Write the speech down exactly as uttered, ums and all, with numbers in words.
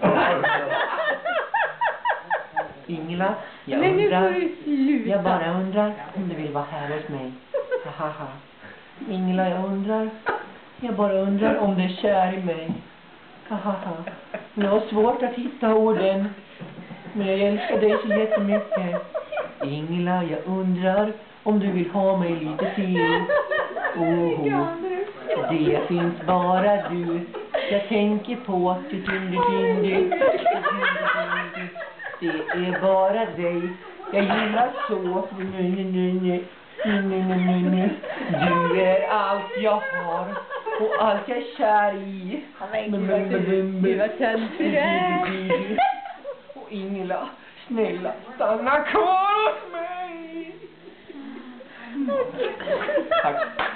Ingela, jag Men nu får undrar, du sluta. jag bara undrar om du vill vara här hos mig. Hahaha. Ingela, jag undrar, jag bara undrar om du är kär i mig. Hahaha. Jag har svårt att hitta orden, men jag älskar dig så jättemycket. Ingela, jag undrar om du vill ha mig lite till. Oho, det finns bara du. Jag tänker på du, du, du, du, du. Det är bara dig. Jag gillar så. Nu, nu, nu, nu. Nu, nu, nu, nu. Du är allt jag har och allt jag är kär i. Det var töntig du är. Och Ingela, snälla, stanna kvar hos mig. Tack.